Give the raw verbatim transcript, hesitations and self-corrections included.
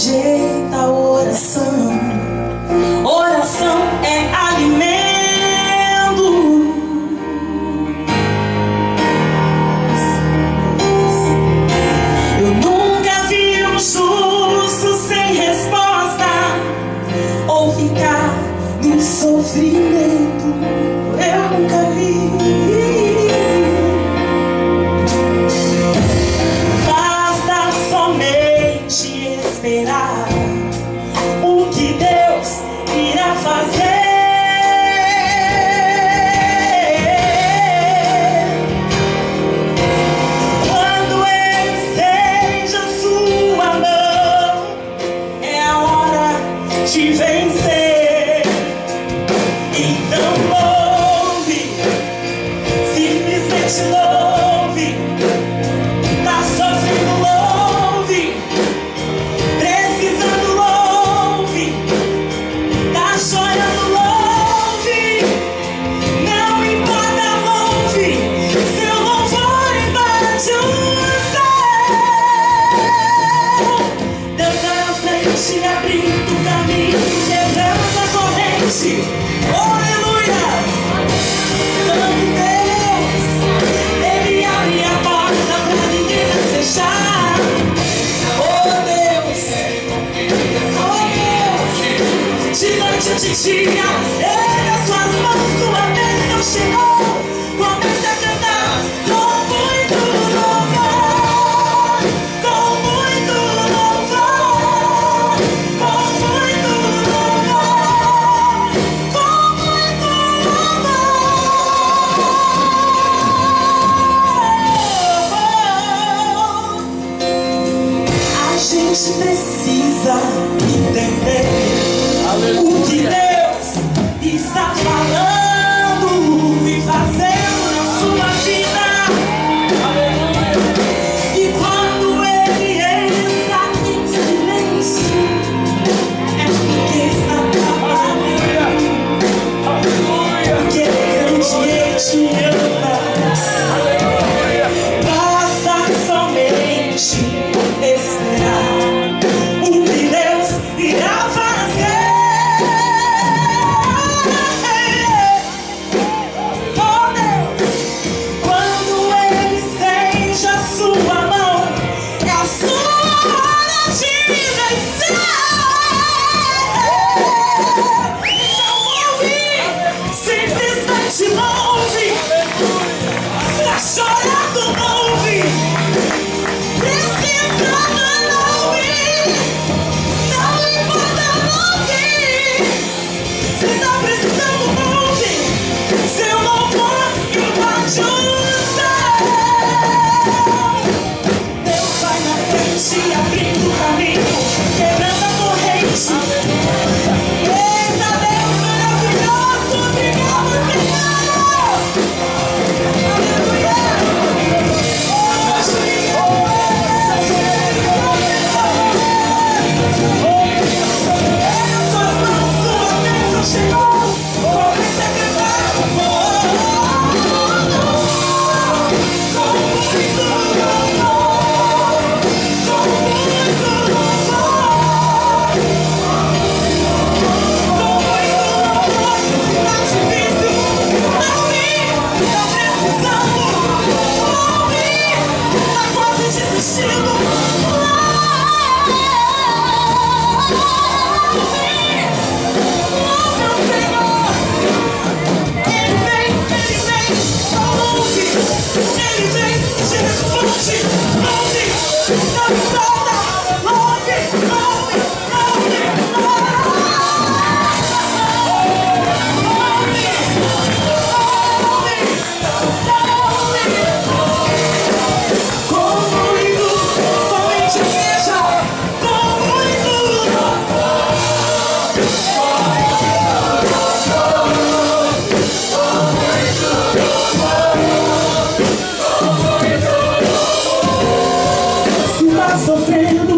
rejeita a oração. Oração é alimento. Eu nunca vi um justo sem resposta ou ficar no sofrimento. Eu nunca vi. Basta somente esperar o que Deus irá fazer. Quando Ele estende a sua mão, é a hora de vencer. Então louve, simplesmente louve. Tá sofrendo, louve. Precisando, louve. Tá chorando, louve. Não importa, louve. Seu louvor invade o céu. Deus vai à frente, abrindo o caminho, quebrando a corrente. Oh, aleluia! Santo Deus, Ele abre a porta pra ninguém mais fechar. Oh Deus, oh Deus, de noite ou de dia, ergue as suas mãos, sua bênção chegou. Comece a cantar com muito louvor, com muito louvor, com muito louvor, com muito louvor. A gente precisa entender o que Deus está falando e fazendo na sua vida. E quando Ele está em silêncio, é porque está trabalhando. Porque Ele é grande, Ele te ama. Basta somente esperar o que Deus irá fazer. Oh Deus, quando Ele estende a sua mão, é a sua hora de vencer. Então louve, simplesmente louve. Tá chorando, louve. Precisando, louve. Não importa, louve. Se tá precisando, louve. Seu louvor invade o céu. Deus vai na frente, abrindo o caminho, quebrando a corrente. Eita, Deus maravilhoso, obrigado, Senhor. Aleluia. Sofrendo